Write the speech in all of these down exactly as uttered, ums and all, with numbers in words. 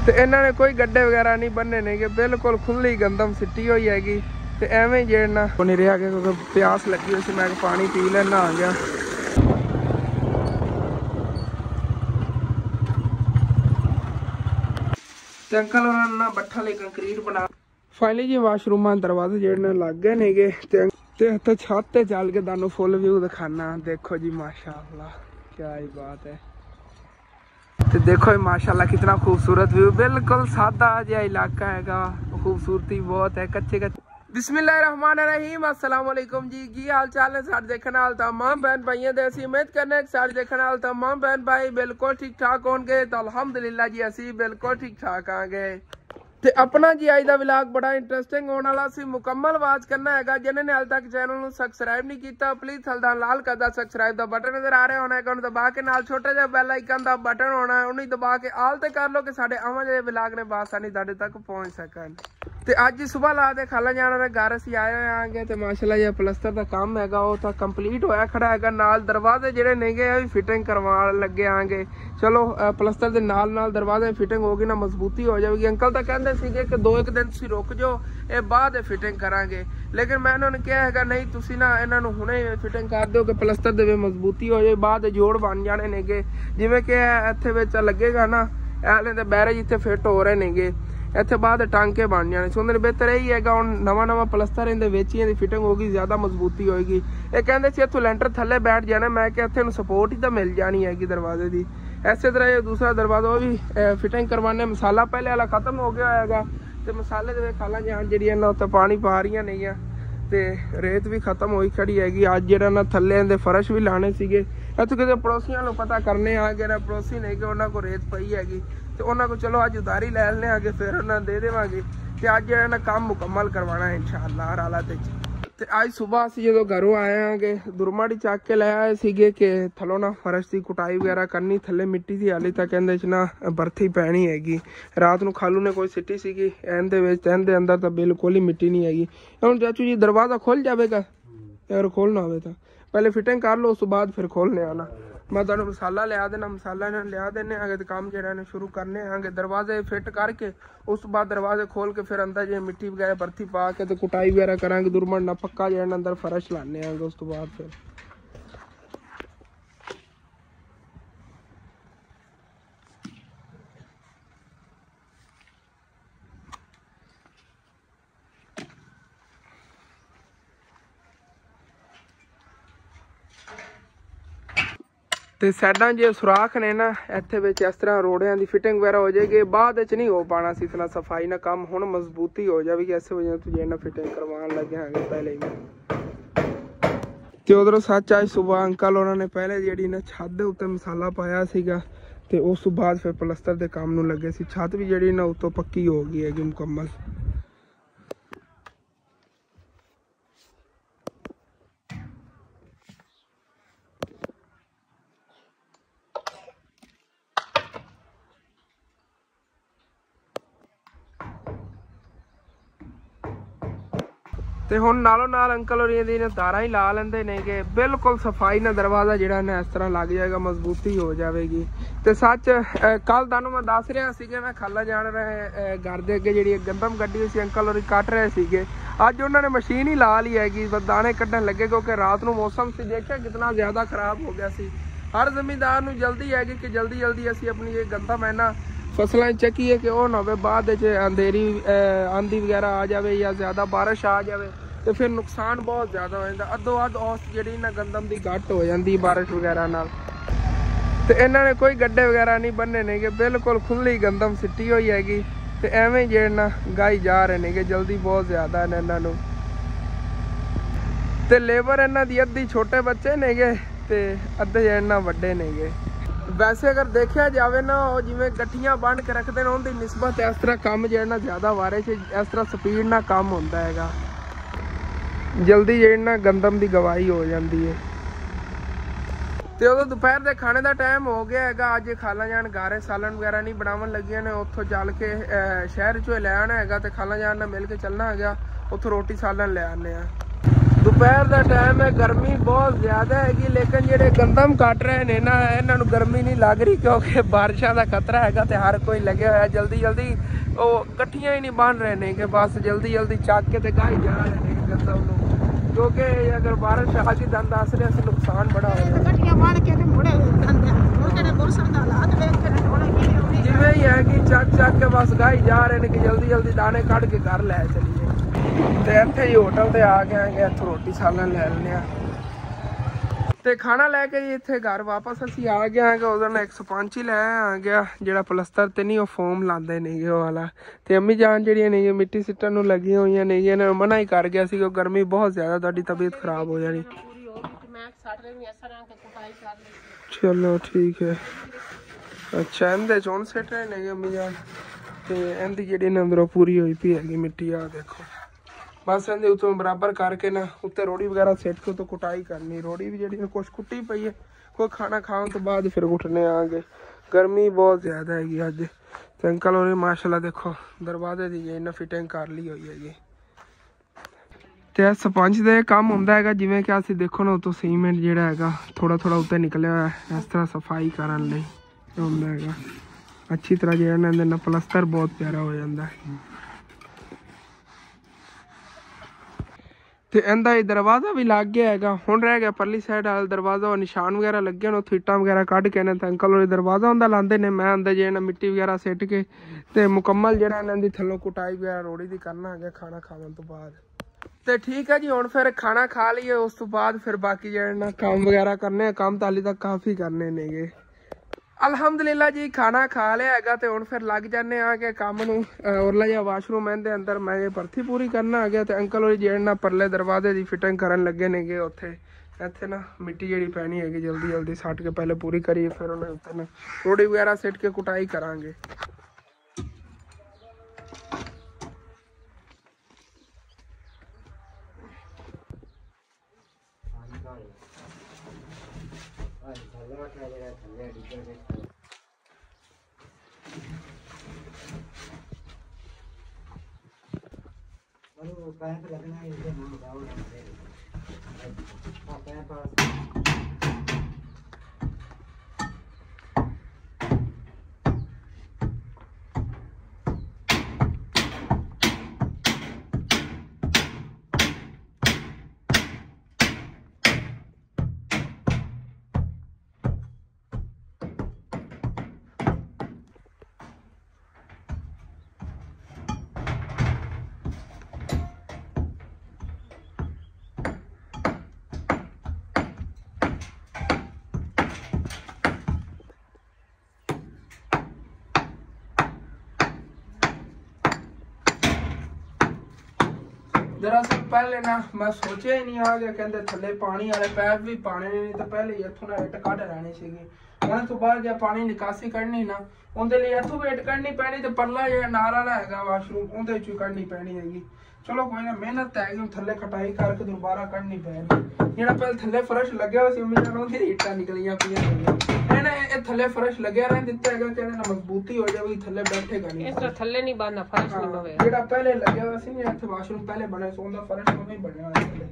ਤੇ ਇਹਨਾਂ ਨੇ ਕੋਈ ਗੱਡੇ ਵਗੈਰਾ ਨਹੀਂ ਬੰਨੇ ਨੇਗੇ, ਬਿਲਕੁਲ ਖੁੱਲੀ ਗੰਦਮ ਸਿੱਟੀ ਹੋਈ ਹੈਗੀ। ਤੇ ਐਵੇਂ ਹੀ ਜਿਹੜਾ ਨਹੀਂ ਰਿਹਾ ਕਿ ਕਿਉਂਕਿ ਪਿਆਸ ਲੱਗੀ ਹੋਈ ਸੀ, ਮੈਂ ਪਾਣੀ ਪੀ ਲੈਣਾ ਆ ਗਿਆ। ਤੇ ਅੰਕਲ ਉਹਨਾਂ ਨੇ ਨਾ ਬੱਠਾ ਲਈ ਕੰਕਰੀਟ ਬਣਾ ਫਾਈਨਲੀ ਜੀ ਵਾਸ਼ਰੂਮਾਂ ਦਰਵਾਜ਼ੇ ਜਿਹੜੇ ਨੇ ਲੱਗ ਗਏ ਨੇਗੇ। ਤੇ ਤੇ ਇੱਥੇ ਛੱਤ ਤੇ ਚੱਲ ਕੇ ਤੁਹਾਨੂੰ ਫੁੱਲ ਵਿਊ ਦਿਖਾਣਾ। ਦੇਖੋ ਜੀ माशाअल्लाह क्या ही बात है। तो देखो माशाल्लाह कितना खूबसूरत व्यू, बिल्कुल सादा जिहा इलाका हैगा, खूबसूरती बहुत है। कच्चे कच्चे बिस्मिल्लाहिर्रहमानिर्रहीम अस्सलाम वालेकुम जी, की हाल चाल है सारे देखने वाले तमाम बहन भाइयों दे। असी उम्मीद करने सारे देखने वाले तमाम बहन भाई बिल्कुल ठीक ठाक होंगे। तो अल्हम्दुलिल्लाह जी असी बिल्कुल ठीक ठाक आ गए। ਤੇ ਆਪਣਾ ਜੀ ਅੱਜ ਦਾ ਵਲੌਗ ਬੜਾ ਇੰਟਰਸਟਿੰਗ ਹੋਣ ਵਾਲਾ ਸੀ, ਮੁਕੰਮਲ ਵਾਚ ਕਰਨਾ ਹੈਗਾ। ਜਿਨ੍ਹਾਂ ਨੇ ਹਾਲ ਤੱਕ ਚੈਨਲ ਨੂੰ ਸਬਸਕ੍ਰਾਈਬ ਨਹੀਂ ਕੀਤਾ ਪਲੀਜ਼ ਥੱਲੇ ਲਾਲ ਕਰਦਾ ਸਬਸਕ੍ਰਾਈਬ ਦਾ ਬਟਨ ਨਜ਼ਰ ਆ ਰਿਹਾ ਹੋਣਾ ਹੈਗਾ, ਉਹਨੂੰ ਦਬਾ ਕੇ ਨਾਲ ਛੋਟਾ ਜਿਹਾ ਬੈਲ ਆਈਕਨ ਦਾ ਬਟਨ ਹੋਣਾ, ਉਹਨੂੰ ਦਬਾ ਕੇ ਆਲ ਤੇ ਕਰ ਲਓ ਕਿ ਸਾਡੇ ਆਵਾਂ ਜਿਹੜੇ ਵਲੌਗ ਨੇ ਬਾਸਾਨੀ ਤੁਹਾਡੇ ਤੱਕ ਪਹੁੰਚ ਸਕਣ। ਤੇ ਅੱਜ ਸਵੇਰ ਲਾ ਦੇ ਖਾਲਾ ਜਾਣਾ ਦੇ ਘਰ ਅਸੀਂ ਆਏ ਹੋਏ ਆਂਗੇ। ਤੇ ਮਾਸ਼ਾਅੱਲਾ ਜੀ ਪਲਸਤਰ ਦਾ ਕੰਮ ਹੈਗਾ ਉਹ ਤਾਂ ਕੰਪਲੀਟ ਹੋਇਆ ਖੜਾ ਹੈਗਾ। ਨਾਲ ਦਰਵਾਜ਼ੇ ਜਿਹੜੇ ਨੇਗੇ ਉਹ ਵੀ ਫਿਟਿੰਗ ਕਰਵਾਉਣ ਲੱਗੇ ਆਂਗੇ। ਚਲੋ ਪਲਸਤਰ ਦੇ ਨਾਲ ਨਾਲ ਦਰਵਾਜ਼ੇ ਫਿਟਿੰਗ ਹੋ ਗਈ ਨਾ ਮਜ਼ਬੂਤੀ ਹੋ ਜਾਵੇਗੀ। ਅੰਕਲ ਤਾਂ ਕਹਿੰਦੇ ਸੀਗੇ ਕਿ ਦੋ ਇੱਕ ਦਿਨ ਤੁਸੀਂ ਰੁਕ ਜਾਓ, ਇਹ ਬਾਅਦ ਫਿਟਿੰਗ ਕਰਾਂਗੇ। ਲੇਕਿਨ ਮੈਂ ਇਹਨਾਂ ਨੂੰ ਕਿਹਾ ਹੈਗਾ ਨਹੀਂ ਤੁਸੀਂ ਨਾ ਇਹਨਾਂ ਨੂੰ ਹੁਣੇ ਫਿਟਿੰਗ ਕਰ ਦਿਓ ਕਿ ਪਲਸਤਰ ਦੇ ਵਿੱਚ ਮਜ਼ਬੂਤੀ ਹੋ ਜਾਏ, ਬਾਅਦ ਜੋੜ ਬਣ ਜਾਣੇ ਨੇਗੇ। ਜਿਵੇਂ ਕਿ ਇੱਥੇ ਵਿੱਚ ਲੱਗੇਗਾ ਨਾ ਐਲੇ ਦੇ ਬੈਰੇਜ ਇੱਥੇ ਫਿੱਟ ਹੋ ਰਹੇ ਨੇਗੇ, ਇੱਥੇ ਬਾਅਦ ਟਾਂਕੇ ਬਣ ਜਾਣੇ ਸੀ। ਉਹਦੇ ਬਿਹਤਰ ਇਹੀ ਹੈਗਾ ਹੁਣ ਨਵਾਂ ਨਵਾਂ ਪਲਸਤਰ ਇਹਦੇ ਵਿੱਚ ਹੀ ਇਹਦੀ ਫਿਟਿੰਗ ਹੋਗੀ, ਜ਼ਿਆਦਾ ਮਜ਼ਬੂਤੀ ਹੋਏਗੀ। ਇਹ ਕਹਿੰਦੇ ਸੀ ਇੱਥੋਂ ਲੈਂਟਰ ਥੱਲੇ ਬੈਠ ਜਾਣਾ, ਮੈਂ ਕਿਹਾ ਇੱਥੇ ਨੂੰ ਸਪੋਰਟ ਹੀ ਤਾਂ ਮਿਲ ਜਾਣੀ ਹੈਗੀ ਦਰਵਾਜ਼ੇ ਦੀ। ਇਸੇ ਤਰ੍ਹਾਂ ਇਹ ਦੂਸਰਾ ਦਰਵਾਜ਼ਾ ਉਹ ਵੀ ਫਿਟਿੰਗ ਕਰਵਾਉਣੇ। ਮਸਾਲਾ ਪਹਿਲੇ ਵਾਲਾ ਖਤਮ ਹੋ ਗਿਆ ਹੋਏਗਾ ਤੇ ਮਸਾਲੇ ਦੇ ਵਿੱਚ ਖਾਲਾਂ ਜਾਣ ਜਿਹੜੀਆਂ ਨਾ ਉੱਤੇ ਪਾਣੀ ਪਾ ਰਹੀਆਂ ਨੇਗੀਆਂ ਤੇ ਰੇਤ ਵੀ ਖਤਮ ਹੋਈ ਖੜੀ ਹੈਗੀ। ਅੱਜ ਜਿਹੜਾ ਨਾ ਥੱਲੇ ਇਹਦੇ ਫਰਸ਼ ਵੀ ਲਾਣੇ ਸੀਗੇ। ਇੱਥੋਂ ਕਿਤੇ ਪੜੋਸੀਆਂ ਨੂੰ ਪਤਾ ਕਰਨੇ ਆ ਕਿ ਨਾ ਪੜੋਸੀ ਨਹੀਂ ਕਿ ਉਹਨਾਂ ਕੋਲ ਰੇਤ ਪਈ ਹੈਗੀ ਤੇ ਉਹਨਾਂ ਕੋਲ ਚਲੋ ਅੱਜ ਉਧਾਰੀ ਲੈ ਲੈਣੇ ਆਗੇ, ਫਿਰ ਉਹਨਾਂ ਦੇ ਦੇਵਾਂਗੇ। ਤੇ ਅੱਜ ਜਿਹੜਾ ਨਾ ਕੰਮ ਮੁਕੰਮਲ ਕਰਵਾਉਣਾ ਹੈ ਇਨਸ਼ਾਅੱਲਾ ਹਰ ਹਾਲਤ ਵਿੱਚ। ਤੇ ਅੱਜ ਸਵੇਰ ਅਸੀਂ ਜਦੋਂ ਘਰੋਂ ਆਏ ਆਂਗੇ ਦੁਰਮਾੜੀ ਚੱਕ ਕੇ ਲੈ ਆਏ ਸੀਗੇ ਕਿ ਥੱਲੋਂ ਨਾ ਫਰਸ਼ ਦੀ ਕੁਟਾਈ ਵਗੈਰਾ ਕਰਨੀ, ਥੱਲੇ ਮਿੱਟੀ ਦੀ ਹਾਲੀ ਤੱਕ ਇਹਦੇ 'ਚ ਨਾ ਬਰਥੀ ਪੈਣੀ ਹੈਗੀ। ਰਾਤ ਨੂੰ ਖਾਲੂ ਨੇ ਕੋਈ ਸਿੱਟੀ ਸੀਗੀ ਇਹਦੇ ਵਿੱਚ, ਇਹਦੇ ਅੰਦਰ ਤਾਂ ਬਿਲਕੁਲ ਹੀ ਮਿੱਟੀ ਨਹੀਂ ਹੈਗੀ। ਹੁਣ ਚਾਚੂ ਜੀ ਦਰਵਾਜ਼ਾ ਖੁੱਲ ਜਾਵੇਗਾ, ਅਗਰ ਖੋਲਣਾ ਹੋਵੇ ਤਾਂ ਪਹਿਲੇ ਫਿਟਿੰਗ ਕਰ ਲਓ, ਉਸ ਤੋਂ ਬਾਅਦ ਫਿਰ ਖੋਲਣੇ ਆਣਾ। मैं तुहानू मसाला लिया देना, मसाला इन्होंने लिया देने आगे तो काम जो शुरू करने आगे। दरवाजे फिट करके उस बाद दरवाजे खोल के फिर अंदर जो मिट्टी वगैरह बर्थी पा के तो कुटाई वगैरह करांगे। दुरमंड पक्का जो अंदर फर्श लाने आगे उस तो बाद फिर ਤੇ ਸਾਡਾ ਜੇ ਸੁਰਾਖ ਨੇ ਨਾ ਇੱਥੇ ਵਿੱਚ ਇਸ ਤਰ੍ਹਾਂ ਰੋੜਿਆਂ ਦੀ ਫਿਟਿੰਗ ਵਗੈਰਾ ਹੋ ਜਾਏਗੀ। ਬਾਅਦ ਵਿੱਚ ਨਹੀਂ ਹੋ ਪਾਣਾ ਸੀ ਇਤਨਾ ਸਫਾਈ ਨਾ ਕੰਮ, ਹੁਣ ਮਜ਼ਬੂਤੀ ਹੋ ਜਾਵੇਗੀ। ਐਸੇ ਵਜ੍ਹਾ ਤੋਂ ਜੇ ਨਾ ਫਿਟਿੰਗ ਕਰਵਾਉਣ ਲੱਗੇ ਹਾਂਗੇ ਪਹਿਲੇ ਹੀ। ਤੇ ਉਧਰੋਂ ਸੱਚ ਅੱਜ ਸੁਬਹ ਅੰਕਲ ਉਹਨਾਂ ਨੇ ਪਹਿਲੇ ਜਿਹੜੀ ਨਾ ਛੱਤ ਦੇ ਉੱਤੇ ਮਸਾਲਾ ਪਾਇਆ ਸੀਗਾ ਤੇ ਉਸ ਤੋਂ ਬਾਅਦ ਫਿਰ ਪਲਸਤਰ ਦੇ ਕੰਮ ਨੂੰ ਲੱਗੇ ਸੀ। ਛੱਤ ਵੀ ਜਿਹੜੀ ਨਾ ਉੱਤੋਂ ਪੱਕੀ ਹੋ ਗਈ ਹੈਗੀ ਮੁਕੰਮਲ। ਤੇ ਹੁਣ ਨਾਲੋਂ ਨਾਲ ਅੰਕਲ ਹੋਰੀ ਦੀ ਨੇ ਤਾਰਾਂ ਹੀ ਲਾ ਲੈਂਦੇ ਨੇ ਕਿ ਬਿਲਕੁਲ ਸਫਾਈ ਨਾਲ ਦਰਵਾਜ਼ਾ ਜਿਹੜਾ ਨਾ ਇਸ ਤਰ੍ਹਾਂ ਲੱਗ ਜਾਏਗਾ, ਮਜ਼ਬੂਤੀ ਹੋ ਜਾਵੇਗੀ। ਤੇ ਸੱਚ ਕੱਲ ਤੁਹਾਨੂੰ ਮੈਂ ਦੱਸ ਰਿਹਾ ਸੀਗਾ ਮੈਂ ਖਾਲਾ ਜਾਣ ਰਹੇ ਘਰ ਦੇ ਅੱਗੇ ਜਿਹੜੀ ਗੰਦਮ ਗੱਡੀ ਹੋਈ ਸੀ ਅੰਕਲ ਹੋਰੀ ਕੱਟ ਰਹੇ ਸੀਗੇ। ਅੱਜ ਉਹਨਾਂ ਨੇ ਮਸ਼ੀਨ ਹੀ ਲਾ ਲਈ ਹੈਗੀ, ਬਸ ਦਾਣੇ ਕੱਢਣ ਲੱਗੇ ਕਿਉਂਕਿ ਰਾਤ ਨੂੰ ਮੌਸਮ ਸੀ ਦੇਖਿਆ ਕਿਤਨਾ ਜ਼ਿਆਦਾ ਖਰਾਬ ਹੋ ਗਿਆ ਸੀ। ਹਰ ਜ਼ਿਮੀਂਦਾਰ ਨੂੰ ਜਲਦੀ ਹੈਗੀ ਕਿ ਜਲਦੀ ਜਲਦੀ ਅਸੀਂ ਆਪਣੀ ਇਹ ਗੰਦਮ ਹੈ ਨਾ ਫਸਲਾਂ ਚੱਕੀਏ ਕਿ ਉਹ ਨਾ ਹੋਵੇ ਬਾਅਦ ਵਿੱਚ ਅੰਧੇਰੀ ਆਂधी ਵਗੈਰਾ ਆ ਜਾਵੇ ਜਾਂ ਜ਼ਿਆਦਾ ਬਾਰਿਸ਼ ਆ ਜਾਵੇ ਤੇ ਫਿਰ ਨੁਕਸਾਨ ਬਹੁਤ ਜ਼ਿਆਦਾ ਹੋ ਜਾਂਦਾ। ਅੱਧੋ ਅੱਧ ਔਸ ਜਿਹੜੀ ਨਾ ਗੰਦਮ ਦੀ ਘੱਟ ਹੋ ਜਾਂਦੀ ਬਾਰਿਸ਼ ਵਗੈਰਾ ਨਾਲ। ਤੇ ਇਹਨਾਂ ਨੇ ਕੋਈ ਗੱਡੇ ਵਗੈਰਾ ਨਹੀਂ ਬੰਨੇ ਨੇਗੇ, ਬਿਲਕੁਲ ਖੁੱਲੀ ਗੰਦਮ ਸਿੱਟੀ ਹੋਈ ਹੈਗੀ। ਤੇ ਐਵੇਂ ਜਿਹੜਾ ਨਾ ਗਾਈ ਜਾ ਰਹੇ ਨੇਗੇ, ਜਲਦੀ ਬਹੁਤ ਜ਼ਿਆਦਾ ਨੇ ਇਹਨਾਂ ਨੂੰ। ਤੇ ਲੇਬਰ ਇਹਨਾਂ ਦੀ ਅੱਧੀ ਛੋਟੇ ਬੱਚੇ ਨੇਗੇ ਤੇ ਅੱਧੇ ਜਿਹੜੇ ਨਾ ਵੱਡੇ ਨੇਗੇ। ਵੈਸੇ ਅਗਰ ਦੇਖਿਆ ਜਾਵੇ ਨਾ ਉਹ ਜਿਵੇਂ ਗੱਠੀਆਂ ਬੰਨ ਕੇ ਰੱਖਦੇ ਨੇ ਉਹਦੀ ਨਿਸਬਤ ਇਸ ਤਰ੍ਹਾਂ ਕੰਮ ਜਿਹੜਾ ਨਾ ਜ਼ਿਆਦਾ ਵਾਰੇ 'ਚ ਇਸ ਤਰ੍ਹਾਂ ਸਪੀਡ ਨਾਲ ਕੰਮ ਹੁੰਦਾ ਹੈਗਾ, ਜਲਦੀ ਜਿਹੜੀ ਨਾ ਗੰਦਮ ਦੀ ਗਵਾਹੀ ਹੋ ਜਾਂਦੀ ਹੈ। ਤੇ ਉਦੋਂ ਦੁਪਹਿਰ ਦੇ ਖਾਣੇ ਦਾ ਟਾਈਮ ਹੋ ਗਿਆ ਹੈਗਾ। ਅੱਜ ਖਾਲਾ ਜਾਣ ਗਾਰੇ ਸਾਲਣ ਵਗੈਰਾ ਨਹੀਂ ਬਣਾਉਣ ਲੱਗੀਆਂ ਨੇ, ਉੱਥੋਂ ਚੱਲ ਕੇ ਸ਼ਹਿਰ 'ਚੋਂ ਲੈ ਆਉਣਾ ਹੈਗਾ ਤੇ ਖਾਲਾ ਜਾਣ ਨਾਲ ਮਿਲ ਕੇ ਚੱਲਣਾ ਹੈਗਾ, ਉੱਥੋਂ ਰੋਟੀ ਸਾਲਣ ਲੈ ਆਉਂਦੇ ਆ। दोपहर का टाइम है, गर्मी बहुत ज्यादा हैगी, लेकिन जेडे गंदम कट रहे ने ना इन्हों गर्मी नहीं लग रही क्योंकि बारिशों का खतरा है। तो हर कोई लगे हुआ जल्दी जल्दी वो कट्ठियां ही नहीं बन रहे ने कि बस जल्दी जल्दी चक के गाई जा रहे हैं गंदम को, क्योंकि अगर बारिश आ गई दंद आसरे से नुकसान बड़ा हो जाए। जिमें ही है कि चक चक के बस गाई जा रहे हैं कि जल्दी जल्दी दाने कट के घर लै चलिए। तो इत्थे ही होटल ते आ गए हैं, इत्थों रोटी सालन ले लेने ते खाना लैके जी इत्थे घर वापस असी आ गए हैं। उस दिन एक स्पंज ही लै आ गया जेड़ा प्लस्तर ते नहीं वो फोम लाते नहीं गे वाला। तो अम्मी जान जी नहीं मिट्टी सिट्टन नूं लगी हुई नहीं गी, इन्होंने मना ही कर गया सी कि गर्मी बहुत ज्यादा तुहाडी तबीयत खराब हो जानी। चलो ठीक है। अच्छा इंदे च हुण सिट रहे ने अम्मी जान, ते इंदी जेहड़ी ना अंदरों पूरी हुई पई हैगी मिट्टी। आ देखो बस इन्हें उतों बराबर करके ना उत्ते रोड़ी वगैरह सेट के तो कुटाई करनी। रोड़ी भी जी कुछ कुटी पई है, कोई खाना खाने तो बाद फिर उठने आ गए। गर्मी बहुत ज्यादा हैगी अज। तो अंकल और माशाल्लाह देखो दरवाजे की इन्हें फिटिंग कर ली हुई हैगी। तो स्पंज का काम होंदा है जिमें कि असीं देखो ना उतों सीमेंट जिहड़ा हैगा थोड़ा थोड़ा उत्ते निकलिया होया है, इस तरह सफाई करन लई होंदा हैगा। अच्छी तरह जिहड़ा ना इहदे नाल प्लस्तर बहुत प्यारा हो जाता है। तो इनका ही दरवाजा भी लग गया है, हुण रह गया परली साइड वाला दरवाजा और निशान वगैरह लगे हैं, उत्थे इट्टां वगैरह कढ़ के तो अंकल और दरवाजा उनका लाते ने। मैं अंदर जे मिट्टी वगैरह सिट के तो मुकम्मल जो इन्होंने थल्लों कुटाई वगैरह रोड़ी की करना है खाना खाने तो बाद। तो ठीक है जी, हुण फिर खाना खा लीए उस तो बाद फिर बाकी जो ना काम वगैरह करने, काम तो हाली तक काफ़ी करने ने गे। अलहमदुलिल्लाह जी खाना खा लिया है तो हुण फिर लग जाने आ के काम नूं। उरला जिहा वाशरूम इहदे अंदर मैं ये भरती पूरी करना आ गया। तो अंकल होरी जेहड़े ना परले दरवाजे की फिटिंग करन लगे ने गे। उत्थे इत्थे ना मिट्टी जिहड़ी पैनी हैगी जल्दी जल्दी सट के पहले पूरी करिए, फिर उन्हें उत्ते ना रोड़ी वगैरह सिट के कुटाई करांगे। पैप लगना है इसे नाम बताओ ना पैप पास दरअसल पहले ना मैं सोचा ही नहीं आ गया कहते थले पानी वाले पैप भी पाने नहीं, तो पहले इतों ना इट कढ़ रहनी सी। उन्हें तो बाद जब पानी निकासी करनी ना उनके लिए इतों भी इट कढ़नी पैनी, तो परला जो नार वाला है वाशरूम उनके चू कढ़नी पैनी हैगी। चलो कोई ना मेहनत है थले खटाई करके दोबारा कढ़नी पैनी। जो पहले थले फर्श लगे हुए उन्हें इट्टा निकलियां पे थले फर्श लगे रहने दिता है कहने ना मजबूती हो जाएगी, थले बैठेगा नहीं, इस तरह थले नहीं बनना फर्श नहीं बवे। जेड़ा पहले लगे हुआ सी ना इथे वाशरूम पहले बने सो उनदा फर्श नहीं बनया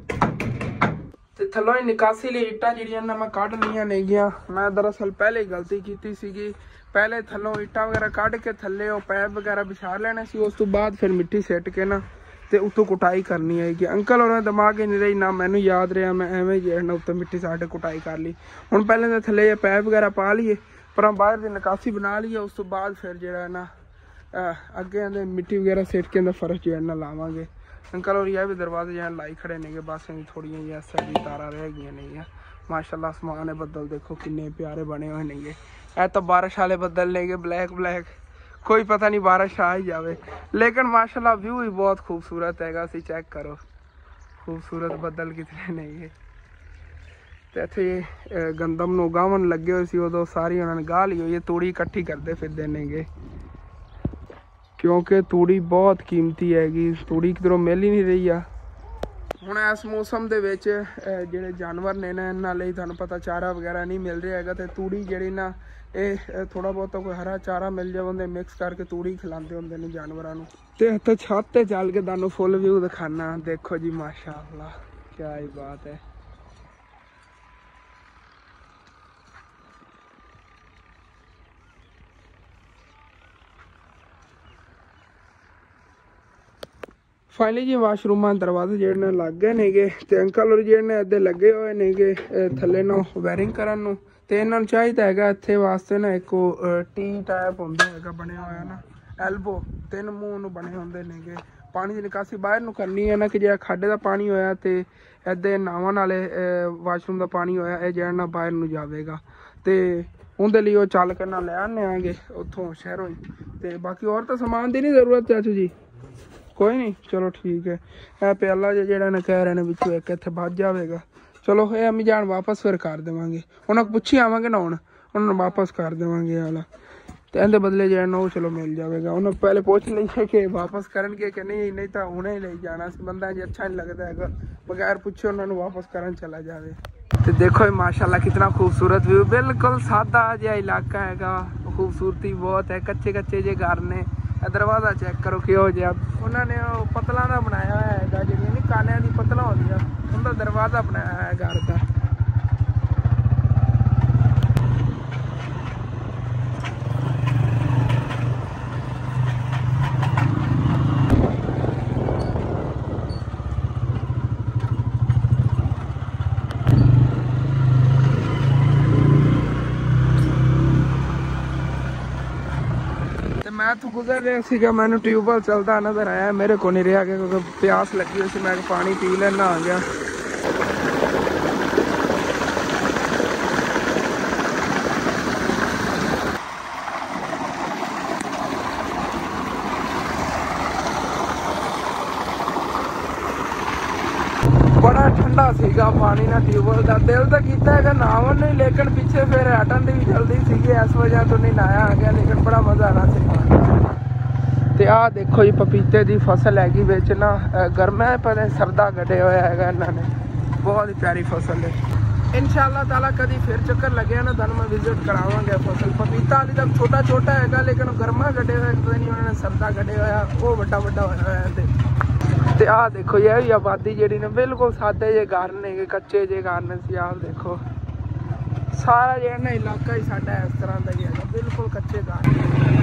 थले ते थल्लों ही निकासी लिए इट्टा जिहड़ियां ना मैं कढ लियां नहीं गया। मैं दरअसल पहले ही गलती कीती सीगी, पहले थल्लों इट्टा वगैरह कढ के थल्ले वो पैप वगैरह बिछा लेने सी, उस तो बाद फिर मिट्टी सिट के ना ते उत्तों कुटाई करनी है कि अंकल और दिमाग ही नहीं रही ना मैनू याद रहा, मैं एवं जो ना उत्ते मिट्टी साढ़े कुटाई कर ली। हुण पहले तो थले पैप वगैरह पा लिए पर बाहर की निकासी बना ली है, उस तो बाद फिर जो ना अगे आंदे मिट्टी वगैरह सिट के फर्श जो ना लावांगे। अंकल और यह भी दरवाजे जो लाई खड़े ने बस थोड़ियां जी ऐसा जी तारा रह गई नहीं। माशाल्लाह आसमान है बदल देखो किन्ने प्यारे बने हुए ने। ए तो बारिश वाले बदल ने ब्लैक ब्लैक, कोई पता नहीं बारिश आ ही जाए, लेकिन माशाल्लाह व्यू ही बहुत खूबसूरत है। सी चेक करो खूबसूरत बदल कितने नहीं है। तो इतने गंदम नूं गावन लगे हुए सी उदों सारी उन्होंने गाह ली हुई है, तूड़ी इकट्ठी करते फिरदे नेगे क्योंकि तूड़ी बहुत कीमती हैगी, तूड़ी किधरों मिल ही नहीं रही है। हुण इस मौसम दे विच जिहड़े जानवर ने ना इन्हां लई तुहानूं पता चारा वगैरह नहीं मिल रहा हैगा, ते तूड़ी जिहड़ी ना ये थोड़ा बहुत कोई हरा चारा मिल जाए उन्हें मिक्स करके तूड़ी खिलाते होंगे जानवरों को। तो इत्थे छत ते चल के तुहानूं फुल व्यू दिखाना, देखो जी माशाअल्लाह क्या ही बात है। फाइनली जी वाशरूम दरवाजे जेडे लग गए नेगे ते अंकल और जेडे अद्धे लगे हुए नेगे थले नो वायरिंग करन नु ते इन्हां नूं चाहिदा हैगा इत्थे वास्ते ना एक टी टाइप हुंदा हैगा बनया होया ना एल्बो तीन मूंह नूं बने हुंदे नेगे पानी दी निकासी बाहर नूं करनी है ना कि जेड़ा खाडे दा पानी होया ते इहदे नावन वाले वाशरूम दा पानी होया ए जेड़ा ना बाहर नूं जावेगा ते उंदे लिए ओ चल के ना ले आने आगे उत्थों शहरों ते बाकी और तो सामान दी नहीं जरूरत चाचू जी कोई नहीं चलो ठीक है ए प्याला जेड़ा ना कह रहे ने विचों एक इत्थे बच जावेगा चलो ये अम्मी जान वापस फिर कर देवांगे उन्हें पुछी आवांगे ना हुण उन्होंने वापस कर देवांगे वाला तो इहदे बदले जेड़ा ना चलो मिल जाएगा उन्हें पहले पूछ लीजिए कि वापस करनगे कि नहीं नहीं तो उन्हें ले जाना बंदा जी अच्छा नहीं लगता है बगैर पूछे उन्होंने वापस करन चला जाए। तो देखो माशाल्लाह कितना खूबसूरत व्यू बिल्कुल सादा जिहा इलाका हैगा खूबसूरती बहुत है कच्चे कच्चे जे घर ने दरवाजा चेक करो किहो जिहा उन्होंने पतला ना बनाया है जी कानिया दी पतला होंदियां उनका दरवाजा बनाया है घर का। मैं तो गुजर रहा सीगा मैंने ट्यूबवेल चलता नजर आया मेरे को नहीं रहा क्योंकि प्यास लगी हुई थी मैं पानी पी लेना आ गया। बड़ा ठंडा सीगा पानी ना ट्यूबवेल का दिल तो किया है नहावन नहीं लेकिन पीछे फिर हटन की भी जल्दी सी इस वजह तो नहीं नहाया आ गया लेकिन बड़ा मजा आना सी। ते आ देखो जी पपीते की फसल हैगी बिच ना गर्मा पहले सरदा कटे हुआ है इन्होंने बहुत ही प्यारी फसल है इंशाअल्लाह ताला कभी फिर चक्कर लगे ना तुम मैं विजिट करावांगे फसल पपीता अभी तक छोटा छोटा है लेकिन गर्मा कटे हुआ पता नहीं उन्होंने सरदा कटे हुआ वो बड़ा बड़ा होया है। ते आ देखो ये भी आबादी जी ने बिल्कुल सादे जे घर ने कच्चे जे घर ने सी आप देखो सारा जो ना इलाका ही साडा इस तरह का ही है बिल्कुल कच्चे घर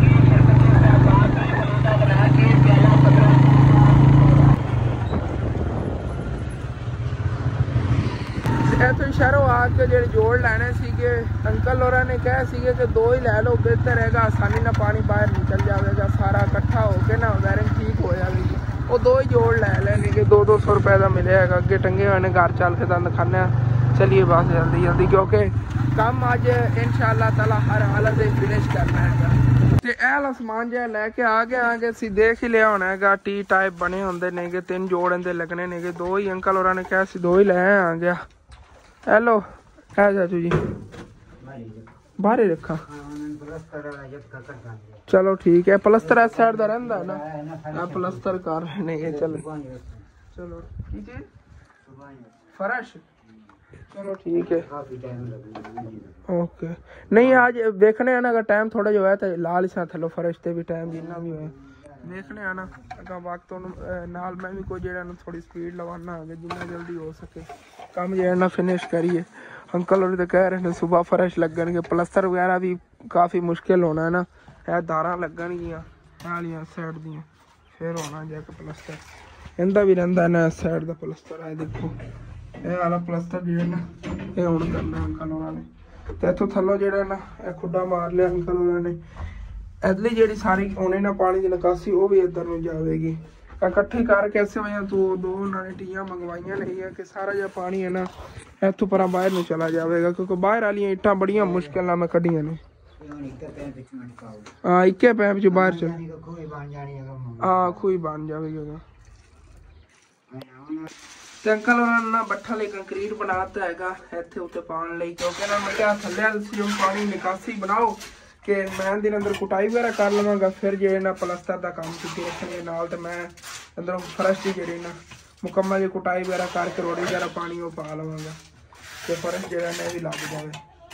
इतों शहरों आके जो जोड़ लैने सीगे अंकल और ने कहा सीगे कि दो ही लै लो बेहतर रहेगा आसानी ना पानी बाहर निकल जाएगा सारा इकट्ठा होके ना वायरिंग ठीक हो जाएगी वो दो ही जोड़ लै लेने के दो दो सौ रुपए का मिलेगा अगे टंगे हुए ने घर चल के तुम दिखाने चलिए बस जल्दी जल्दी क्योंकि कम अज इंशाअल्लाह ताला हर हालत फिनिश करना है। तो यह समान जो लैके आ गया आगे असी देख ही लिया होना है टी टाइप बने होंगे ने तीन जोड़ इनके लगने ने दो ही अंकल और ने कहा दो ही लै आ गया हेलो है चाचू जी बाहर ही रखा चलो ठीक है प्लस्तर इस साइड का रहा ना प्लस्तर कर रहे चलो चलो फर्श चलो ठीक है ओके नहीं आज देखने है ना अगर टाइम थोड़ा जो है तो लाल सा थलो फर्श ते भी टाइम जिन्ना भी होए देखने आना अगर वक्त नाल मैं भी कोई जेड़ा थोड़ी स्पीड लवाना आगे जितना जल्दी हो सके काम जेड़ा ना फिनिश करिए अंकल और तो कह रहे हैं सुबह फर्श लगन के प्लस्तर वगैरह भी काफ़ी मुश्किल होना है ना है दारा लगनगियां वालियां साइड दियां फिर होना जाके प्लस्तर इंदा भी रहिंदा ना इस साइड का प्लस्तर है देखो ये वाला प्लस्तर जो है ना ये हुण करना अंकल और ने तो इतों थल्लों जेड़ा ना खुड्डा मार लिया अंकल और ने इधरली जी सारी आने ना पानी की निकासी वो भी इधर नूं जाएगी इकट्ठी करके इस वजह तो दो उन्होंने टीयां मंगवाइया नहीं है कि सारा जो पानी है ना इतों पर बाहर नूं चला जाएगा क्योंकि बाहर वाली इट्टां बड़ियां मुश्किल नाल मैं कड्डियां ने हाँ इक्के पैप च बाहर चल हाँ खूही बन जाएगा। तो अंकल उन्होंने भट्ठा ले कंक्रीट बनाता है इतने उत्ते पाने लई क्योंकि ना मैं क्या थल्ले पानी निकासी बनाओ कि मैं दिन अंदर कुटाई वगैरह कर लवांगा फिर जे ना प्लस्तर का काम की रखेंगे नाल तो मैं अंदरों फर्श की जी ना मुकम्मल कुटाई वगैरह करके रोड़ी वगैरह पानी वो पा लवांगा तो फर्श जो ना भी लग जाए।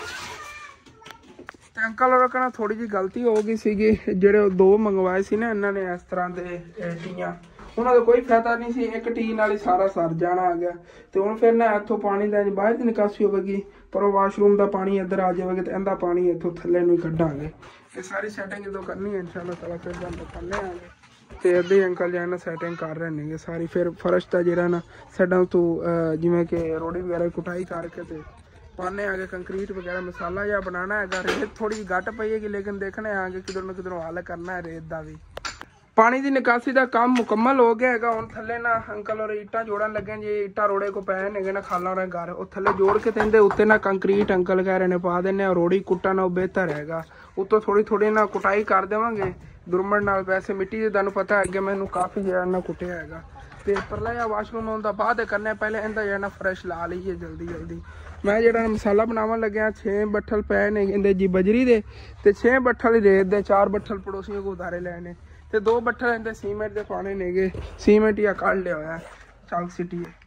तो अंकल और कहना थोड़ी जी गलती हो गई सी जेडे दो मंगवाए सी ना इन्होंने इस तरह के टीयां ਉਹਨਾਂ ਦਾ ਕੋਈ ਫਾਇਦਾ ਨਹੀਂ ਸੀ, ਇੱਕ ਟੀ ਨਾਲ ਹੀ ਸਾਰਾ ਸਰ ਜਾਣਾ ਆ ਗਿਆ। ਤੇ ਹੁਣ ਫਿਰ ਨਾ ਇੱਥੋਂ ਪਾਣੀ ਦਾ ਬਾਹਰ ਦੀ ਨਿਕਾਸੀ ਹੋਵੇਗੀ, ਪਰ ਉਹ ਵਾਸ਼ਰੂਮ ਦਾ ਪਾਣੀ ਇੱਧਰ ਆ ਜਾਵੇਗਾ ਤੇ ਇਹਦਾ ਪਾਣੀ ਇੱਥੋਂ ਥੱਲੇ ਨੂੰ ਹੀ ਕੱਢਾਂਗੇ। ਇਹ ਸਾਰੀ ਸੈਟਿੰਗ ਜਦੋਂ ਕਰਨੀ ਹੈ ਇਨਸ਼ਾਅੱਲਾ ਤਾਲਾ ਫਿਰ ਤੁਹਾਨੂੰ ਥੱਲੇ ਆਂਗੇ। ਤੇ ਇੱਦਾਂ ਹੀ ਅੰਕਲ ਜੀ ਨਾ ਸੈਟਿੰਗ ਕਰ ਰਹੇ ਨੇਗੇ ਸਾਰੀ। ਫਿਰ ਫਰਸ਼ ਦਾ ਜਿਹੜਾ ਨਾ ਸਾਡਾ ਤੋਂ ਜਿਵੇਂ ਕਿ ਰੋੜੀ ਵਗੈਰਾ ਕੁਟਾਈ ਕਰਕੇ ਤੇ पाने आगे कंक्रीट वगैरह मसाला या बनाना है। रेत थोड़ी घट पईएगी लेकिन देखने आगे किधर न किधरों हल करना है रेत का भी। पानी की निकासी का काम मुकम्मल हो गया है। हुण थल्ले ना अंकल और ईटा जोड़न लगे जी। ईटा रोड़े को पै ने ना खाला और घर वो थल्ले जोड़ के तेंदे उत्ते ना कंक्रीट अंकल कह रहे ने पा देने रोड़ी कुट्टना बेहतर हैगा। उत्तों थोड़ी थोड़ी ना कुटाई कर देवांगे दुरमड़ नाल। वैसे मिट्टी दी तुहानूं पता है कि मैनूं काफ़ी जिहड़ा ना कुटिया हैगा। ते परला या वाशरूम आउण दा बाद करना पहले इहदा जिहड़ा ना फ्रैश ला लईए जल्दी जल्दी। मैं जिहड़ा मसाला बनावन लग्या छे बट्ठल पै ने इहदे जी बजरी दे ते छे बट्ठल रेत दे, चार बट्ठल पड़ोसियों को उधारे लैने ते दो बट्ठल इहदे सीमेंट दे पाने नेगे। सीमेंट या कढ़ लिया होया चौक सिटी है।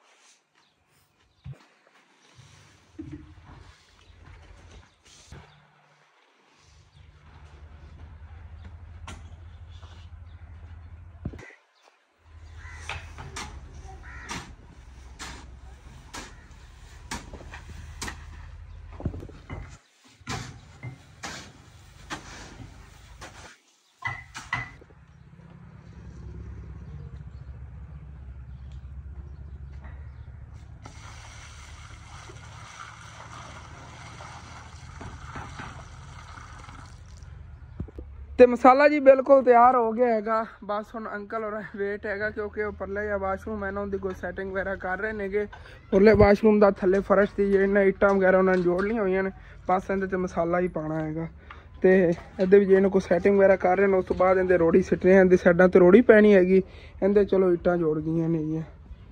ते मसाला जी बिल्कुल तैयार हो गया हैगा। बस हुण अंकल और वेट हैगा क्योंकि वो परले या वाशरूम है ना उनकी कोई सैटिंग वगैरह कर रहे नेगे। परले वाशरूम का थल्ले फर्श दी जिहड़ियां इट्टां वगैरह उन्होंने जोड़नियां होईयां ने। बस इहदे ते मसाला ही पाना हैगा ते इहदे भी जिहड़े कोई सैटिंग वगैरह कर रहे हैं। उस तो बाद इहदे रोड़ी सिट्टनी है, इहदी साइडां ते रोड़ी पैनी हैगी। इहदे चलो इट्टां जोड़ गईयां नेगियां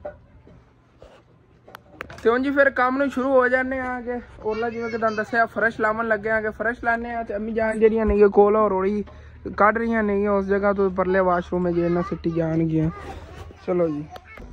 ते हुण जी फिर काम नूं शुरू हो जाने आगे। ओला जिवें कि तुहानूं दस्सिया फर्श लावन लगे आगे। फर्श लाने आ ते अम्मी जान जिहड़ियां नेगियां कोल रोड़ी कढ़ रही नहीं उस जगह तो परले वाशरूम में जेना सिटी जान गया। चलो जी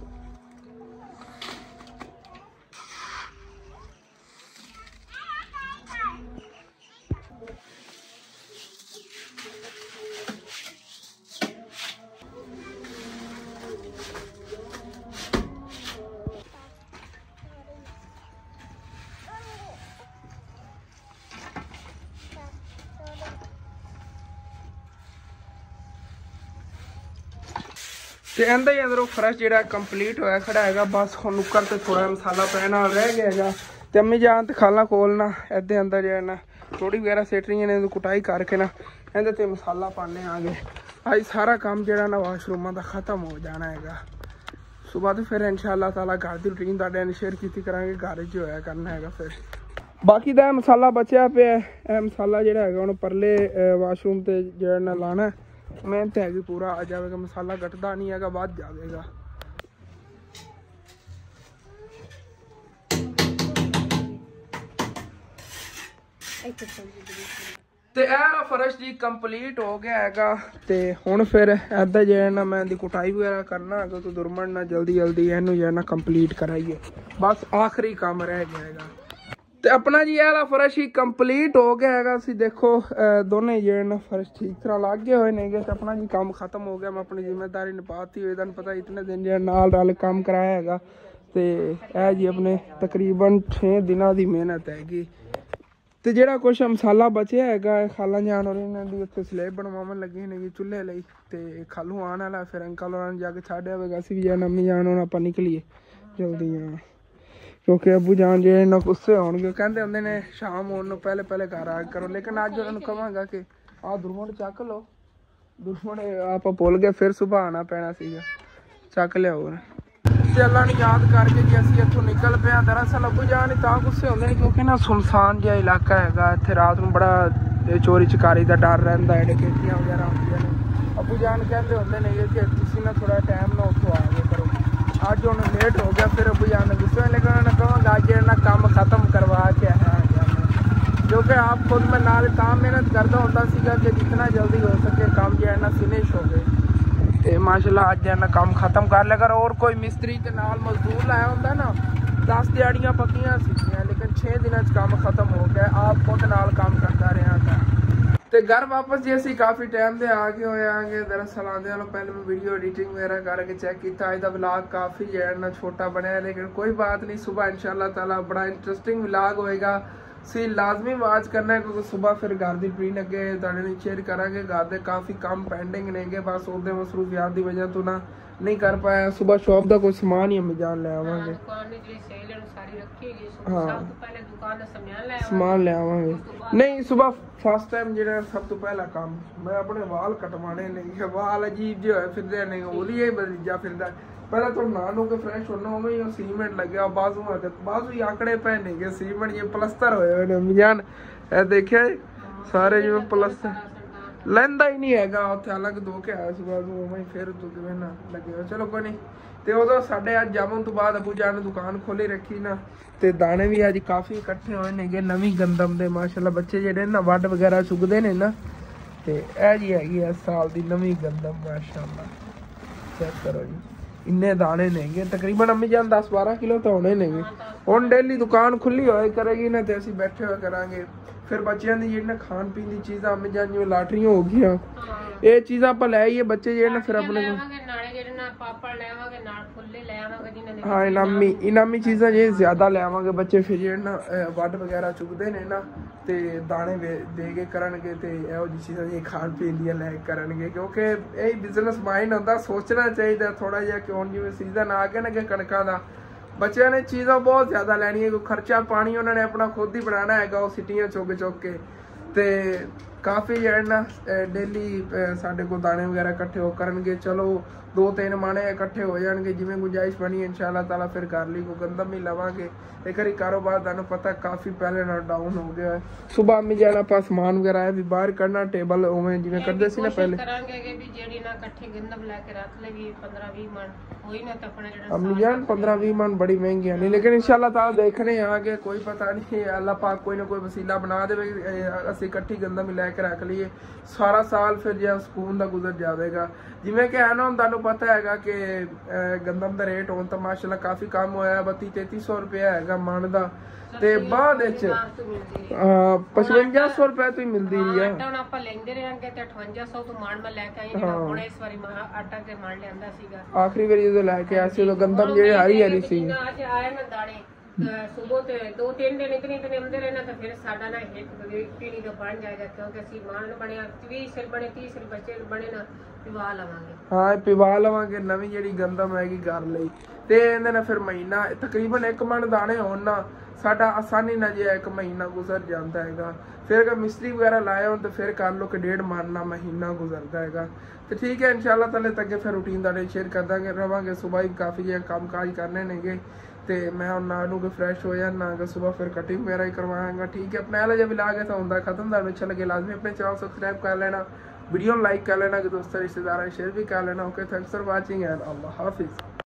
तो इहदा ही अंदरों फ्रैश जो कंप्लीट होया खड़ा है। बस हुण उकर ते थोड़ा मसाला पैन नाल रह गया है। तो अम्मी जान तो खाला कोल ना इहदे अंदर जो है ना रोड़ी वगैरह सेट रही ने कुटाई करके ना इहदे ते मसाला पाने आ गए। अज सारा काम जो ना वाशरूमां का खत्म हो जाना है। सुबह तो फिर इंशाअल्लाह ताला घर की रूटीन तुहाडे नाल शेयर कीती करांगे। घर च होया करना है फिर बाकी दा मसाला बचया पे मसाला जो है हुण परले वाशरूम ते जो ना लाना मेहनत हैगी पूरा आ जाएगा। मसाला घटदा नहीं है, बच जाएगा। ते ए फर्श जी कंप्लीट हो गया हैगा। ते हुण फिर इदा जो है ना मैं इहदी कुटाई वगैरह करना है तो दुरमण ना जल्दी जल्दी इहनूं जो है ना कंप्लीट कराइए। बस आखिरी काम रह गया हैगा। तो अपना जी वाला फर्श ही कंप्लीट हो गया है। असी देखो दोनों जो ना फर्श ठीक तरह लग गए हुए नहीं गए। तो अपना जी काम खत्म हो गया। मैं अपनी जिम्मेदारी निभाती हुई तुहानूं पता इतने दिन जो नाल रल काम कराया हैगा। तो यह जी अपने तकरीबन छे दिनों की मेहनत हैगी। तो जो कुछ मसाला बचया हैगा खाला जान और इन्हों की उत्थे स्लेब बनवावन लगी ने चूल्हे लई। तो खालू आने वाला फिर अंकल और जाके छड्ड आवेगा। असीं भी जाना अम्मी जान और आपां निकलीए जल्दी हाँ क्योंकि अबू जान जो ना गुस्से होंगे कहते होंगे ने शाम होने पहले पहले घर आ करो। लेकिन अज उन्होंने कहांगा कि आ दुरमण चक लो। दुरमण आप भुल गए फिर सुबह आना पैना सीगा चक लिया। और अल्लाह ने याद करके जी असीं इत्थों निकल पे। दरअसल अबू जान तां गुस्से होंगे क्योंकि ना सुनसान जिहा इलाका हैगा। इत्थे रात नूं बड़ा चोरी चकारी का डर रहिंदा है। डकैतियां वगैरह होंदियां ने। अबू जान कहते होंगे ने कि तुसीं ना थोड़ा टाइम ना उत्थों आ गए करो। अज हम लेट हो गया फिर अबू जान गुस्से में। लेकिन उन्होंने कहा अज ना काम खत्म करवा के है जो कि आप खुद में नाल काम मेहनत करता होता सीगा कि जितना जल्दी हो सके काम जो है ना फिनिश हो गए। तो माशाल्लाह अज ना काम खत्म कर लिया। अगर और कोई मिस्त्री के नाल मजदूर लाया होंदा ना दस दिहाड़ियां पक्कियां सीगियां। लेकिन छे दिनों काम खत्म हो गया। आप खुद नाल काम करता रहा था। ਤੇ ਘਰ ਵਾਪਸ ਜੇ ਅਸੀਂ ਕਾਫੀ ਟਾਈਮ ਦੇ ਆ ਗਏ ਹੋਏ ਆਂਗੇ। ਦਰਅਸਲ ਆਉਂਦੇ ਨਾਲੋਂ ਪਹਿਲੇ ਮੈਂ ਵੀਡੀਓ ਐਡੀਟਿੰਗ ਵਗੈਰਾ ਕਰਕੇ ਚੈੱਕ ਕੀਤਾ। ਅੱਜ ਦਾ ਵਲੌਗ ਕਾਫੀ ਜਿਹੜਾ ਨਾ ਛੋਟਾ ਬਣਿਆ, ਲੇਕਿਨ ਕੋਈ ਬਾਤ ਨਹੀਂ, ਸਵੇਰ ਇਨਸ਼ਾਅੱਲਾ ਤਾਲਾ ਬੜਾ ਇੰਟਰਸਟਿੰਗ ਵਲੌਗ ਹੋਏਗਾ। ਸੀ ਲਾਜ਼ਮੀ ਵਾਚ ਕਰਨਾ ਹੈ ਕਿਉਂਕਿ ਸਵੇਰ ਫਿਰ ਘਰ ਦੀ ਪ੍ਰੀਨ ਅੱਗੇ ਤੁਹਾਡੇ ਨਾਲ ਸ਼ੇਅਰ ਕਰਾਂਗੇ। ਘਰ ਦੇ ਕਾਫੀ ਕੰਮ ਪੈਂਡਿੰਗ ਨੇਗੇ, ਬਸ ਉਹਦੇ ਮਸਰੂਫੀਆਤ ਦੀ ਵਜ੍ਹਾ ਤੋਂ ਨਾ ਨਹੀਂ ਕਰ ਪਾਇਆ। ਸਵੇਰ ਸ਼ੌਪ ਦਾ ਕੋਈ ਸਮਾਨ ਹੀ ਅਮੀ ਜਾਨ ਲੈ ਆਵਾਂਗੇ। ਹਾਂ ਸਮਾਨ ਲੈ ਆਵਾਂਗੇ। ਨਹੀਂ ਸਵੇਰ ਫਸਟ ਟਾਈਮ ਜਿਹੜਾ ਸਭ ਤੋਂ ਪਹਿਲਾ ਕੰਮ ਮੈਂ ਆਪਣੇ ਵਾਲ ਕਟਵਾਣੇ ਨੇ। ਵਾਲ ਅਜੀਬ ਜਿਹੇ ਹੋਏ ਫਿਰਦੇ ਨੇ, ਉਹਲੀ ਹੀ ਬਦਲੀਜਾ ਫਿਰਦਾ। ਪਹਿਲਾਂ ਤੋਂ ਨਾ ਨੂੰ ਕੇ ਫਰੈਸ਼ ਹੋਣਾ, ਉਵੇਂ ਹੀ ਸੀਮੈਂਟ ਲੱਗਿਆ ਬਾਜ਼ੂ ਤੇ ਬਾਜ਼ੂ ਹੀ ਆਕੜੇ ਪਏ ਨੇਗੇ। ਸੀਮੈਂਟ ਜਿਵੇਂ ਪਲਸਤਰ ਹੋਏ ਹੋਏ ਨੇ ਮਿਜਾਨ, ਇਹ ਦੇਖਿਆ ਸਾਰੇ ਜਿਵੇਂ ਪਲਸਤਰ ਲੈਂਦਾ ਹੀ ਨਹੀਂ ਹੈਗਾ। ਉੱਥੇ ਅਲੱਗ ਧੋ ਕੇ ਆਇਆ ਸੀ ਬਾਜ਼ੂ, ਉਵੇਂ ਹੀ ਫਿਰ ਤੂੰ ਕਿਵੇਂ ਨਾ ਲੱਗੇ। ਚਲੋ ਕੋਈ ਨਹੀਂ। ਤੇ ਉਦੋਂ ਸਾਡੇ ਅੱਜ ਜਾਮਨ ਤੋਂ ਬਾਅਦ ਅਬੂ ਜਾਨ ਨੇ ਦੁਕਾਨ ਖੋਲੀ ਰੱਖੀ ਨਾ, ਤੇ ਦਾਣੇ ਵੀ ਅੱਜ ਕਾਫੀ ਇਕੱਠੇ ਹੋਏ ਨੇਗੇ ਨਵੀਂ ਗੰਦਮ ਦੇ। ਮਾਸ਼ਾਅੱਲਾ ਬੱਚੇ ਜਿਹੜੇ ਨਾ ਵੱਢ ਵਗੈਰਾ ਚੁਗਦੇ ਨੇ ਨਾ, ਤੇ ਇਹ ਜੀ ਹੈਗੀ ਇਸ ਸਾਲ ਦੀ ਨਵੀਂ ਗੰਦਮ। ਮਾਸ਼ਾਅੱਲਾ ਚੈੱਕ ਕਰੋ ਜੀ, ਇੰਨੇ ਦਾਣੇ ਨੇਗੇ ਤਕਰੀਬਨ ਅਮੀ ਜਾਨ ਦਸ ਬਾਰਾਂ ਕਿਲੋ ਤਾਂ ਹੋਣੇ ਨੇਗੇ। ਹੁਣ ਡੇਲੀ ਦੁਕਾਨ ਖੁੱਲੀ ਹੋਏ ਕਰੇਗੀ ਨਾ, ਤੇ ਅਸੀਂ ਬੈਠੇ ਹੋਏ ਕਰਾਂਗੇ। ਫਿਰ ਬੱਚਿਆਂ ਦੀ ਜਿਹੜੀਆਂ ਖਾਣ ਪੀਣ ਦੀ ਚੀਜ਼ਾਂ ਅਮੀ ਜਾਨ ਜਿਵੇਂ ਲਾਟਰੀਆਂ ਹੋ ਗਈਆਂ, ਇਹ ਚੀਜ਼ਾਂ ਆਪਾਂ ਲੈ ਆਈਏ ਬੱਚੇ ਜਿਹੜੇ ਨਾ ਫਿਰ ਆਪਣੇ ਕੋਲ। ਹਾਂ ਇਨਾਮੀ ਇਨਾਮੀ ਚੀਜ਼ਾਂ ਜੇ ਜ਼ਿਆਦਾ ਲੈ ਆਵਾਂਗੇ ਬੱਚੇ ਫਿਰ ਜਿਹੜੇ ਨਾ ਵੱਢ ਵਗੈਰਾ ਚੁਗਦੇ ਨੇ ਨਾ, ਤੇ ਦਾਣੇ ਦੇ ਕੇ ਕਰਨਗੇ, ਤੇ ਇਹੋ ਜਿਹੀ ਚੀਜ਼ਾਂ ਜੇ ਖਾਣ ਪੀਣ ਦੀਆਂ ਲੈ ਕਰਨਗੇ। ਕਿਉਂਕਿ ਇਹ ਬਿਜ਼ਨਸ ਮਾਈਂਡ ਹੁੰਦਾ, ਸੋਚਣਾ ਚਾਹੀਦਾ ਥੋੜਾ ਜਿਹਾ ਕਿ ਹੁਣ ਜਿਵੇਂ ਸੀਜ਼ਨ ਆ ਗਿਆ ਨਾ ਕਿ ਕਣਕਾਂ ਦਾ, ਬੱਚਿਆਂ ਨੇ ਚੀਜ਼ਾਂ ਬਹੁਤ ਜ਼ਿਆਦਾ ਲੈਣੀਆਂ। ਕੋਈ ਖਰਚਾ ਪਾਣੀ ਉਹਨਾਂ ਨੇ ਆਪਣਾ ਖੁਦ ਹੀ ਬਣਾਉਣਾ ਹੈਗਾ, ਉਹ ਸਿੱਟੀਆਂ ਚੁੱਕ ਚੁੱਕ ਕੇ। ਤੇ ਕਾਫੀ ਜਿਹੜੇ ਨਾ ਡੇਲੀ ਸਾਡੇ ਕੋਲ ਦਾਣੇ ਵਗੈਰਾ ਇਕੱਠੇ ਹੋ ਕਰਨਗੇ। ਚਲੋ ਦੋ ਤਿੰਨ ਮਾਣੇ ਇਕੱਠੇ ਹੋ ਜਾਣਗੇ, ਜਿਵੇਂ ਗੁੰਜਾਇਸ਼ ਬਣੀ ਇਨਸ਼ਾਅੱਲਾ ਤਾਲਾ ਫਿਰ ਕਰ ਲਈ ਕੋ ਗੰਦਮ ਹੀ ਲਵਾਂਗੇ। ਇੱਕ ਵਾਰੀ ਕਾਰੋਬਾਰ ਤੁਹਾਨੂੰ ਪਤਾ ਕਾਫੀ ਪਹਿਲੇ ਨਾਲ ਡਾਊਨ ਹੋ ਗਿਆ। ਸੁਬਹ ਮੀ ਜਾਣਾ ਆਪਾਂ ਸਮਾਨ ਵਗੈਰਾ ਹੈ ਵੀ ਬਾਹਰ ਕੱਢਣਾ, ਟੇਬਲ ਉਵੇਂ ਜਿਵੇਂ ਕਰਦੇ ਸੀ ਨਾ ਪਹਿਲੇ ਕਰਾਂਗੇ ਕਿ ਵੀ ਜਿਹੜੀ ਨਾ ਇਕੱਠੇ ਗੰਦਮ ਲੈ ਕੇ ਰੱਖ ਲੇਗੀ ਪੰਦਰਾਂ ਵੀਹ ਮਣ ਹੋਈ ਨਾ ਤਾਂ ਆਪਣਾ ਜਿਹੜਾ ਅਮੀ ਜਾਨ ਪੰਦਰਾਂ ਵੀਹ ਮਣ ਬੜੀ ਮਹਿੰਗੀਆਂ ਨਹੀਂ, ਲੇਕਿਨ ਇਨਸ਼ਾਅੱਲਾ ਤਾਲਾ ਦੇਖਣੇ ਆਗੇ। ਕੋਈ ਪਤਾ ਨਹੀਂ, ਅੱਲਾਹ ਪਾਕ ਕੋਈ ਨਾ ਕੋਈ ਵਸੀਲਾ ਬਣਾ ਦੇਵੇ, ਅਸੀਂ ਇਕੱਠੀ ਗੰਦਮ ਲੈ ਕੇ ਰੱਖ ਲਈਏ। ਸਾਰਾ ਸਾਲ ਫਿਰ ਜਿਹਾ ਸਕੂਨ ਦਾ ਗੁਜ਼ਰ ਜਾਵੇਗਾ। ਜਿਵੇਂ ਕਿ ਹੈ ਨਾ, ਹੁਣ ਤੁਹਾਨੂੰ ਪਤਾ ਹੈਗਾ ਕਿ ਗੰਦਮ ਦਾ ਰੇਟ ਹੁਣ ਤਾਂ ਮਾਸ਼ਾਅੱਲਾ ਕਾਫੀ ਕੰਮ ਹੋਇਆ, ਬੱਤੀ ਤੇਤੀ ਸੌ ਰੁਪਇਆ ਹੈਗਾ ਮਣ ਦਾ, ਤੇ ਬਾਅਦ ਵਿੱਚ ਪਚਵੰਜਾ ਸੌ ਰੁਪਏ ਤੋਂ ਹੀ ਮਿਲਦੀ ਰਹੀ ਹੈ। ਹੁਣ ਆਪਾਂ ਲੈਂਦੇ ਰਹਾਂਗੇ ਤੇ ਅਠਵੰਜਾ ਸੌ ਤੋਂ ਮਣ ਮੈਂ ਲੈ ਕੇ ਆਈ ਹਾਂ। ਹੁਣ ਇਸ ਵਾਰੀ ਆਟਾ ਤੇ ਮਣ ਲਿਆਂਦਾ ਸੀਗਾ ਆਖਰੀ ਵਾਰੀ ਜਦੋਂ ਲੈ ਕੇ ਆਇਆ ਸੀ, ਉਦੋਂ ਗੰਦਮ ਜਿਹੜੇ ਹਰੀ ਹਰੀ ਸੀ। ਅੱਜ ਆਏ ਨਾ ਦਾਣੇ ਸੁਬਹ ਤੇ ਦੋ ਤਿੰਨ ਦਿਨ ਇਤਨੇ ਇਤਨੇ ਆਉਂਦੇ ਰਹੇ ਨਾ, ਤਾਂ ਫਿਰ ਸਾਡਾ ਨਾ ਇੱਕ ਪੀੜੀ ਦਾ ਬਣ ਜਾਏਗਾ। ਕਿਉਂਕਿ ਅਸੀਂ ਮਣ ਬਣਿਆ ਵੀਹ ਸਿਰ ਬਣੇ ਤੀਹ ਸਿਰ ਬੱਚੇ ਬਣੇ ਨਾ ਪਿਵਾ ਲਵਾਂਗੇ। ਹਾਂ ਪਿਵਾ ਲਵਾਂਗੇ ਨਵੀਂ ਜਿਹੜੀ ਗੰਦਮ ਹੈਗੀ ਘਰ ਲਈ। ਤੇ ਇਹਦੇ ਨਾਲ ਫਿਰ ਮਹੀਨਾ ਤਕਰੀਬਨ ਇੱਕ ਮਣ ਦਾਣੇ ਹੋਣ ਨਾ ਸਾਡਾ ਆਸਾਨੀ ਨਾਲ ਜੇ ਇੱਕ ਮਹੀਨਾ ਗੁਜ਼ਰ ਜਾਂਦਾ ਹੈਗਾ। ਫਿਰ ਅਗਰ ਮਿਸਤਰੀ ਵਗੈਰਾ ਲਾਏ ਹੋਣ ਤਾਂ ਫਿਰ ਕਰ ਲਓ ਕਿ ਡੇਢ ਮਣ ਨਾਲ ਮਹੀਨਾ ਗੁਜ਼ਰਦਾ ਹੈਗਾ। ਤੇ ਠੀਕ ਹੈ ਇਨਸ਼ਾਅੱਲਾ ਤਾਲੇ ਤੱਕ ਫਿਰ ਰੂਟੀਨ ਦਾ ਸ਼ੇਅਰ ਕਰਦਾਂਗੇ ਰਵਾਂਗੇ। ਸੁਬਹ ਹੀ ਕਾਫੀ ਜੇ ਕੰਮ ਕਾਜ ਕਰਨੇ ਨੇਗੇ, ਤੇ ਮੈਂ ਹੁਣ ਨਾ ਨੂੰ ਫਰੈਸ਼ ਹੋ ਜਾਣਾ ਕਿ ਸੁਬह ਫਿਰ ਕਟਿੰਗ ਵਗੈਰਾ ही करवाएंगा। ठीक है अपना वाला जब इलाज ऐसा होता खत्म था अच्छा लगे लाजमी अपने चैनल सब्सक्राइब कर लेना, वीडियो लाइक कर लेना, कि दोस्तों रिश्तेदार शेयर भी कर लेना। Okay thanks for watching and अल्लाह हाफिज़।